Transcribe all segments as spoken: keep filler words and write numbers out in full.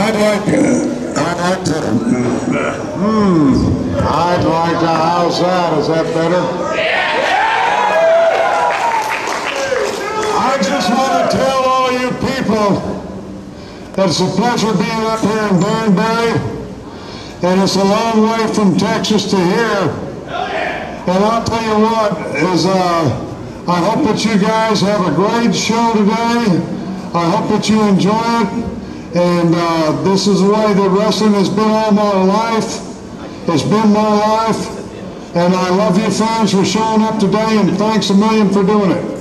I'd like, uh, I'd like to, Hmm, I'd like to, how's that? Is that better? I just want to tell all you people that it's a pleasure being up here in Danbury, and it's a long way from Texas to here. And I'll tell you what, is uh, I hope that you guys have a great show today. I hope that you enjoy it. And uh, this is the way that wrestling has been all my life. It's been my life. And I love you fans for showing up today, and thanks a million for doing it.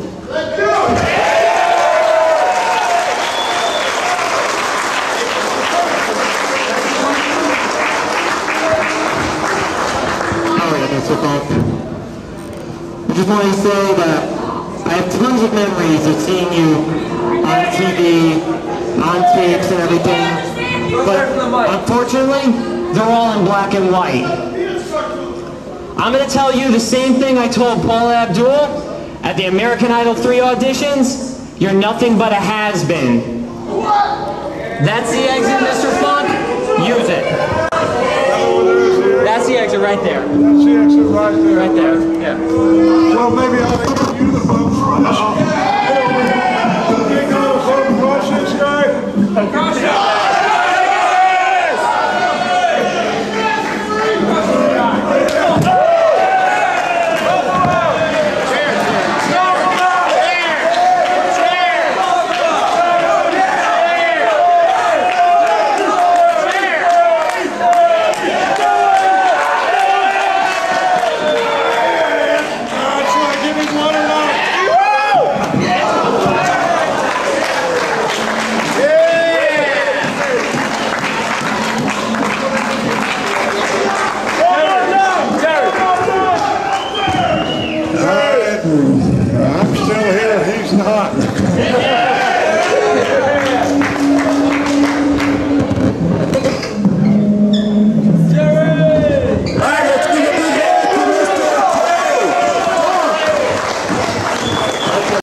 I just want to say that I have tons of memories of seeing you on T V, on tapes and everything, but unfortunately, they're all in black and white. I'm going to tell you the same thing I told Paula Abdul at the American Idol three auditions. You're nothing but a has-been. That's the exit, Mister Funk. Use it. That's the exit right there. That's the exit right there. Right there, yeah. Well, maybe I'll give you the phone.